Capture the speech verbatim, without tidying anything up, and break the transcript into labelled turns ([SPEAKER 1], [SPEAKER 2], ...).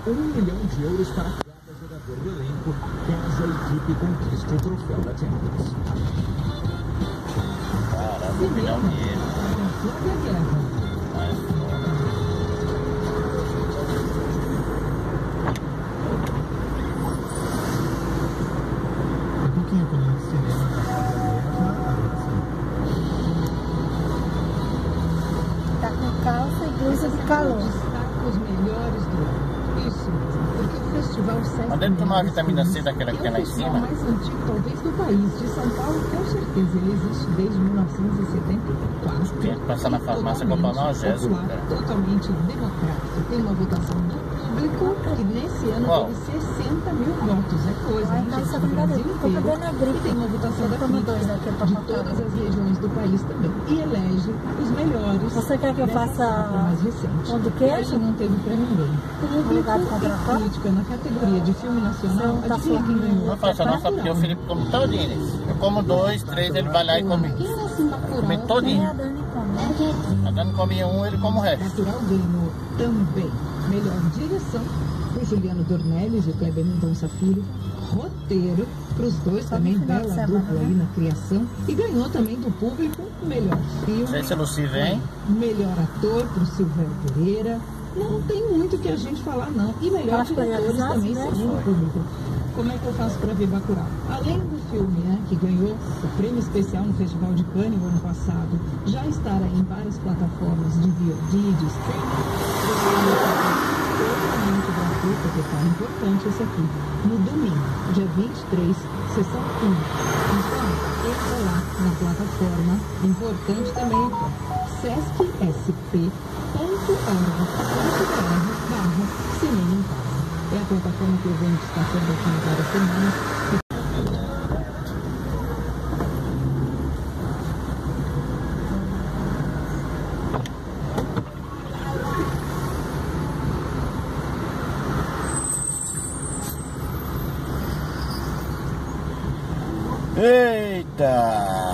[SPEAKER 1] um milhão de euros para cada jogador do elenco, caso a equipe conquiste o troféu da Champions.
[SPEAKER 2] Caramba, um milhão de euros.
[SPEAKER 3] Um pouquinho quando a gente cinema na casa aberta,
[SPEAKER 4] Tá com calça e blusa de calor.
[SPEAKER 5] Destaca os melhores do ano. Isso mesmo, porque o Festival Sesc...
[SPEAKER 2] Mas deve tomar a vitamina C daquela que tem lá em cima?
[SPEAKER 5] É o mais antigo, talvez, do país. De São Paulo, com certeza. Ele existe desde mil novecentos e setenta e quatro.
[SPEAKER 2] Tem que passar na farmácia e comprar analgésico, cara.
[SPEAKER 5] Totalmente democrático. Tem uma votação do público que nesse ano
[SPEAKER 2] Qual?
[SPEAKER 5] teve sessenta mil votos. É coisa,
[SPEAKER 4] Ai,
[SPEAKER 5] hein,
[SPEAKER 4] tá,
[SPEAKER 5] gente?
[SPEAKER 4] essa
[SPEAKER 5] Do Brasil
[SPEAKER 4] brincadeira. Tô
[SPEAKER 5] inteiro.
[SPEAKER 4] pegando a gripe.
[SPEAKER 5] E tem uma votação da
[SPEAKER 4] Toma dois daqui
[SPEAKER 5] crítica
[SPEAKER 4] pra
[SPEAKER 5] de
[SPEAKER 4] contar.
[SPEAKER 5] todas as regiões do país também. E elege os melhores.
[SPEAKER 4] Você quer que eu
[SPEAKER 5] dessa
[SPEAKER 4] faça
[SPEAKER 5] safra mais recente.
[SPEAKER 4] pão de
[SPEAKER 5] E
[SPEAKER 4] queijo?
[SPEAKER 5] aí não teve pra ninguém.
[SPEAKER 4] Obrigado,
[SPEAKER 5] Público
[SPEAKER 4] comprar
[SPEAKER 5] e
[SPEAKER 4] pão?
[SPEAKER 5] crítica na categoria de filme nacional.
[SPEAKER 4] Você tá
[SPEAKER 5] Adivinha quem ganhou?
[SPEAKER 2] Não faça não, só porque o Felipe come todinho. Eu como dois, três, ele vai lá e come.
[SPEAKER 5] Quem nasceu Bacurau?
[SPEAKER 2] Come
[SPEAKER 4] Nem
[SPEAKER 2] todinho.
[SPEAKER 4] a Dani come.
[SPEAKER 2] A Dani come um, ele come o resto.
[SPEAKER 5] Bacurau ganhou também melhor direção pro Juliano Dornelles e o Kleber Mendonça Filho. Roteiro pros dois
[SPEAKER 4] Só
[SPEAKER 5] também,
[SPEAKER 4] no final de
[SPEAKER 5] bela
[SPEAKER 4] semana,
[SPEAKER 5] dupla
[SPEAKER 4] né?
[SPEAKER 5] aí na criação. E ganhou também do público melhor filme.
[SPEAKER 2] Não sei se a Lucy vem.
[SPEAKER 5] Melhor ator pro Silvério Pereira. Não tem muito o que a gente falar, não. E melhor
[SPEAKER 4] Acho que
[SPEAKER 5] diretores
[SPEAKER 4] já
[SPEAKER 5] também,
[SPEAKER 4] né?
[SPEAKER 5] segundo o público. Como é que eu faço para ver Bacurau? Além do filme, né, que ganhou o prêmio especial no Festival de Cannes no ano passado, já estará em várias plataformas de V O D, de streaming, totalmente gratuito, que tá importante esse aqui. No domingo, dia vinte e três, sessão um. Então, entra lá na plataforma, importante também aqui, sescsp ponto org ponto br barra cinema em casa. É a plataforma que eu venho destacando aqui em várias semanas.
[SPEAKER 2] Eita!